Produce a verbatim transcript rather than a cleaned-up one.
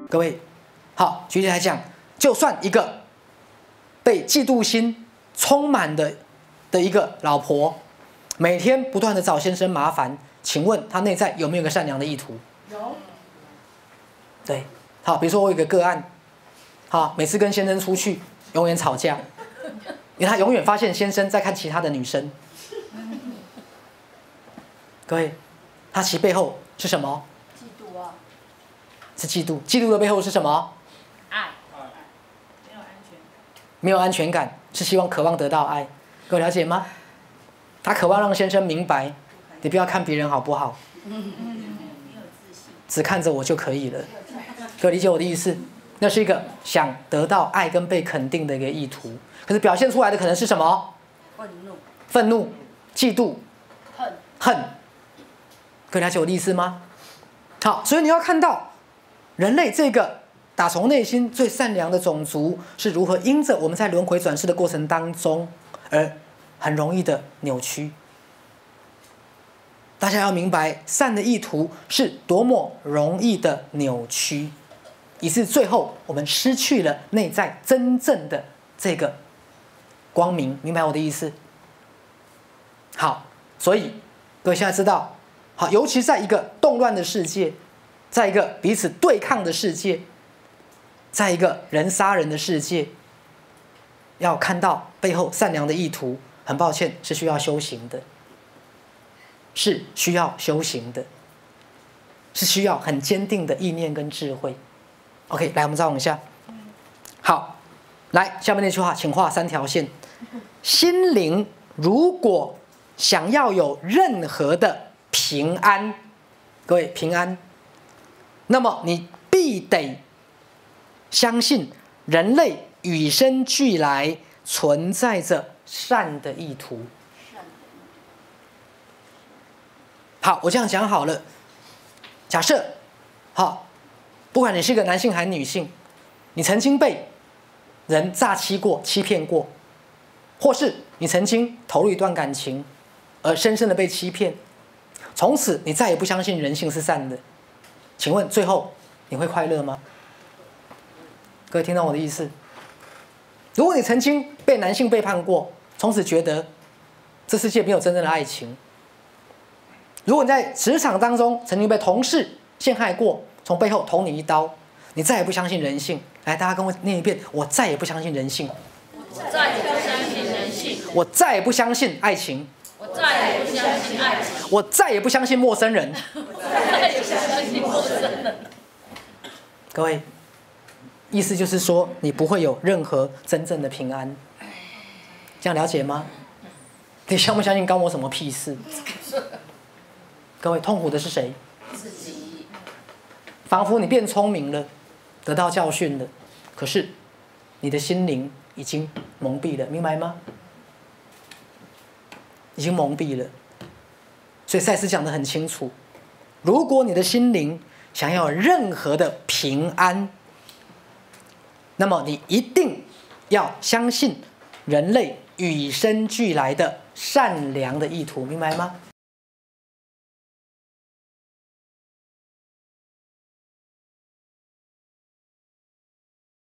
各位，好，举例来讲，就算一个被嫉妒心充满的的一个老婆，每天不断的找先生麻烦，请问她内在有没有一个善良的意图？ 有。 对，好，比如说我有一个个案，好，每次跟先生出去，永远吵架，因为他永远发现先生在看其他的女生。各位，他其背后是什么？ 嫉妒啊。 是嫉妒，嫉妒的背后是什么？ 爱。没有安全感。 没有安全感，是希望渴望得到爱。各位了解吗？他渴望让先生明白，你不要看别人好不好，只看着我就可以了。各位理解我的意思？那是一个想得到爱跟被肯定的一个意图，可是表现出来的可能是什么？ 愤怒。 愤怒、嫉妒、 恨。 恨。各位了解我的意思吗？好，所以你要看到人类这个打从内心最善良的种族是如何因着我们在轮回转世的过程当中而很容易的扭曲。大家要明白，善的意图是多么容易的扭曲，以致最后我们失去了内在真正的这个光明。明白我的意思？好，所以各位现在知道，好，尤其在一个动乱的世界，在一个彼此对抗的世界，在一个人杀人的世界，要看到背后善良的意图，很抱歉，是需要修行的。是需要修行的，是需要很坚定的意念跟智慧。OK， 来，我们再往下。好，来下面那句话，请画三条线。心灵如果想要有任何的平安，各位平安，那么你必得相信人类与生俱来存在着善的意图。好，我这样讲好了。假设，好，不管你是个男性还是女性，你曾经被人诈欺过、欺骗过，或是你曾经投入一段感情，而深深的被欺骗，从此你再也不相信人性是善的，请问最后你会快乐吗？各位听到我的意思？如果你曾经被男性背叛过，从此觉得这世界没有真正的爱情。如果你在职场当中曾经被同事陷害过，从背后捅你一刀，你再也不相信人性。来，大家跟我念一遍：我再也不相信人性。 我再也不相信人性。 我再也不相信爱情。 我再也不相信爱情。 我再也不相信陌生人。 我再也不相信陌生人。 各位，意思就是说，你不会有任何真正的平安。这样了解吗？你相不相信关我什么屁事？各位，痛苦的是谁？ 自己。 仿佛你变聪明了，得到教训了，可是你的心灵已经蒙蔽了，明白吗？已经蒙蔽了。所以赛斯讲得很清楚，如果你的心灵想要有任何的平安，那么你一定要相信人类与生俱来的善良的意图，明白吗？